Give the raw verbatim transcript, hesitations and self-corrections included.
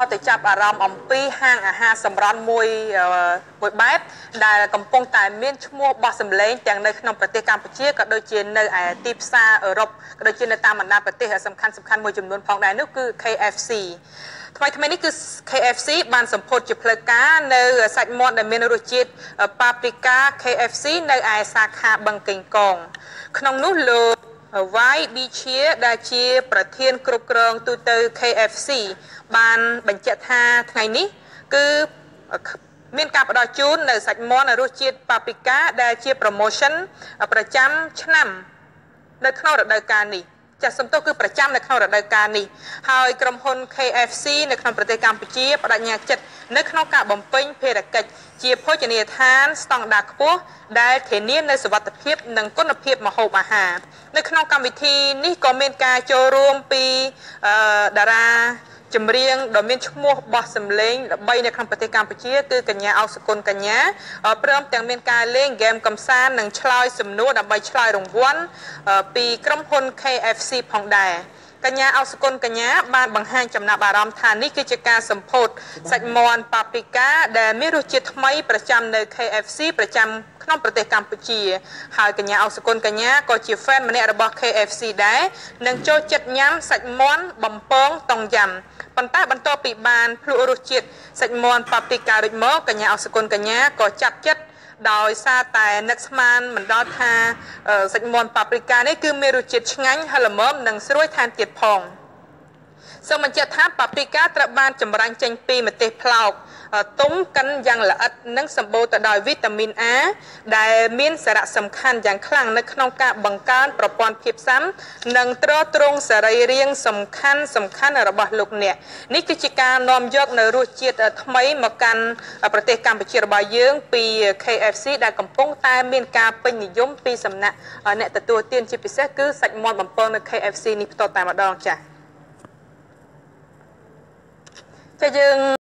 ទៅចាប់អារម្មណ៍អំពីហាងអាហារសម្រន់មួយមួយបែបដែលកំពុងតែមានឈ្មោះបោះសម្លេងទាំងនៅក្នុងប្រទេសកម្ពុជាក៏ដូចជានៅឯទីផ្សារអឺរ៉ុបក៏ដូចជានៅតាមបណ្ដាប្រទេសសំខាន់សំខាន់មួយចំនួនផងដែរនោះគឺ K F C ថ្មីថ្មីនេះគឺ K F C បានសម្ពោធជាផ្លូវការនៅសាច់មាន់ដែលមានរសជាតិ Paprika K F C នៅឯសាខាបឹងកេងកងក្នុងនោះលោកវាយប៊ីឈៀដែលជាប្រធានគ្រប់គ្រងទូទៅ K F C បានបញ្ជាក់ថាថ្ងៃនេះគឺមានការផ្ដល់ជូននៅសាច់មាន់រសជាតិ Paprika ដែលជា promotion ប្រចាំឆ្នាំនៅក្នុងរដូវកាលនេះចាសសំទោសគឺប្រចាំនៅក្នុងរដូវកាលនេះហើយក្រុមហ៊ុន K F C នៅក្នុងប្រទេសកម្ពុជាបដិញ្ញាចិត្តនៅក្នុងការបំពេញភារកិច្ចជាភោជនីយដ្ឋានស្តង់ដារខ្ពស់ដែលធានានូវសុវត្ថិភាពនិងគុណភាពម្ហូបអាហារនៅក្នុងកម្មវិធីនេះក៏មានការចូលរួមពីតារាចម្រៀងដ៏មានឈ្មោះបោះសម្លេងល្បីនៅក្នុងប្រទេសកម្ពុជាគឺកញ្ញាអុកសុគន្ធកញ្ញាព្រមទាំងមានការលេងហ្គេមកំសាន្តនិងឆ្លើយសំណួរដើម្បីឆ្លើយរង្វាន់ពីក្រុមហ៊ុន K F C ផងដែរកញ្ញាអុកសុគន្ធកញ្ញាបានបង្ហាញចំណាប់អារម្មណ៍ថានេះគឺជាការសម្ពោធសាច់មាន់ Paprika ដែលមានរសជាតិថ្មីប្រចាំនៅ K F C ប្រចាំក្នុងប្រទេសកម្ពុជាហើយកញ្ញាអុកសុគន្ធកញ្ញាក៏ជា fan ម្នាក់របស់ K F C ដែរនិងចូលចិត្តញ៉ាំសាច់មាន់បំពងតុងយ៉ាំប៉ុន្តែបន្ទាប់ពីបានភ្លក់រសជាតិសាច់មាន់ Paprika រួចមកកញ្ញាអុកសុគន្ធកញ្ញាក៏ចាប់ចិត្តដោយសារតែនឹកស្មានមិនដល់ថាសាច់មាន់ Paprika នេះគឺមានរសជាតិឆ្ងាញ់ហឹរល្មមនិងស្រួយថែមទៀតផងសូមបញ្ជាក់ថា Paprika ត្រូវបានចម្រាញ់ចេញពីម្ទេសផ្លោកទុំកិនយ៉ាងល្អិតនិងសម្បូរទៅដោយវីតាមីន A ដែលមានសារៈសំខាន់យ៉ាងខ្លាំងនៅក្នុងការបង្កើនប្រព័ន្ធភាពស៊ាំនិងទ្រទ្រង់សរីរាង្គសំខាន់សំខាន់របស់លោកអ្នកនេះគឺជាការនាំយកនៅរសជាតិថ្មីមកកាន់ប្រទេសកម្ពុជារបស់យើងពី K F C ដែលកំពុងតែមានការពេញនិយមពីសំណាក់អ្នកទទួលទានជាពិសេសគឺសាច់មាន់បំពងនៅ K F C នេះផ្ទាល់តែម្ដងចា៎ចាយើង